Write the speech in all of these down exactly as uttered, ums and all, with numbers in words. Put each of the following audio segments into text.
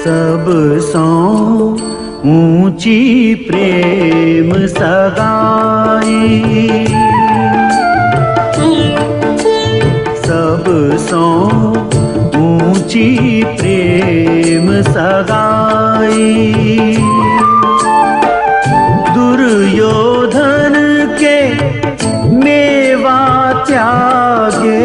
सब सौ ऊंची प्रेम सगाई, सब सौ ऊंची प्रेम सगाई। दुर्योधन के मेवा त्यागे,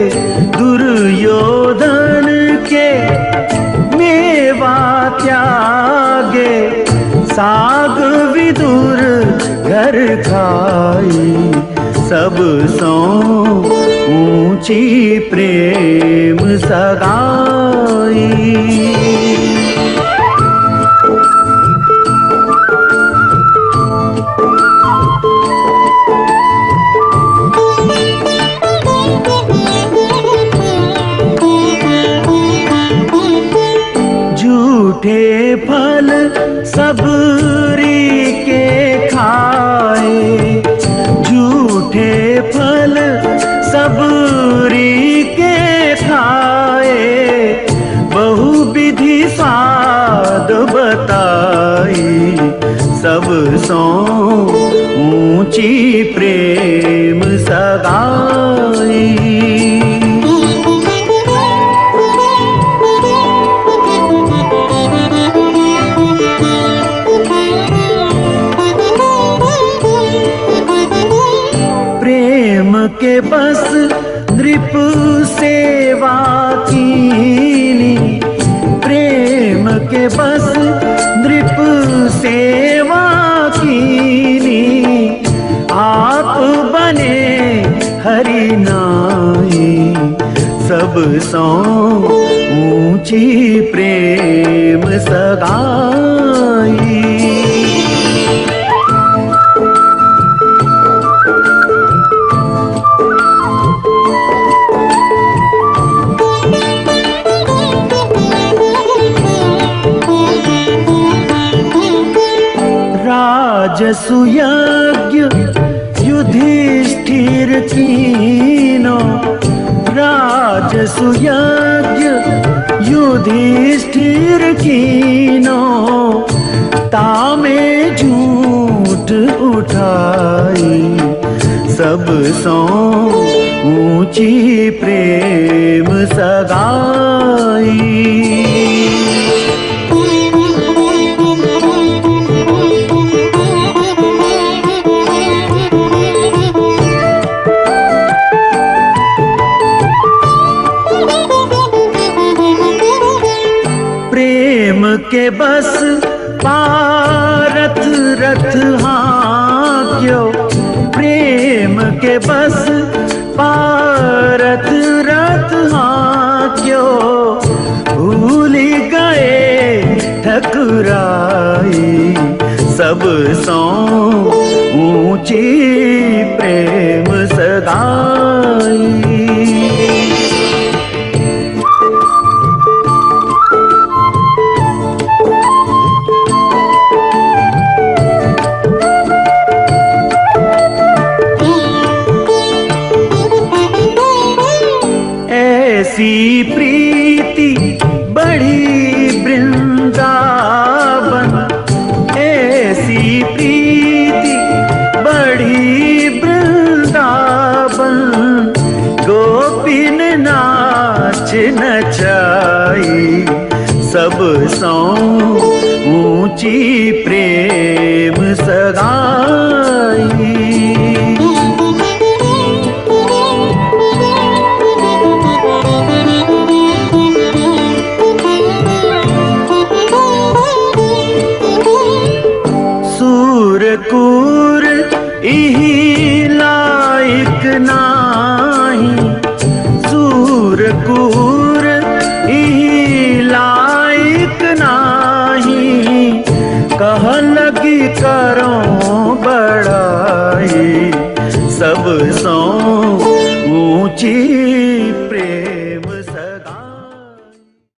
दुर्योधन के मेवा त्यागे, साग विदुर घर खाई। सब सौ ऊंची प्रेम सगाई। झूठे फल सबरी के खाए, झूठे फल सबरी के खाए। बहुविधि स्वाद बताई, सब सौ ऊंची प्रेम सगाई। प्रेम के बस नृप सेवा कीनी, प्रेम के बस नृप सेवा कीनी। आप बने हरि नाई, सब सौ ऊंची प्रेम सगाई। राजसुयज्ञ युधिष्ठिर कीनो, राजसुयज्ञ युधिष्ठिर कीनो। तामे झूठ उठाई, सब सौ ऊंची प्रेम सगाई। प्रेम के बस पारथ रथ हांक्यो, प्रेम के बस पारथ रथ हांक्यो। भूल गए ठकुराई, सब सौ ऊंची प्रेम सगाई। ऐसी प्रीति बढ़ी वृंदावन, ऐसी प्रीति बढ़ी वृंदावन। गोपिन नाच नचाई, सब सौ ऊंची प्रेम सगाई।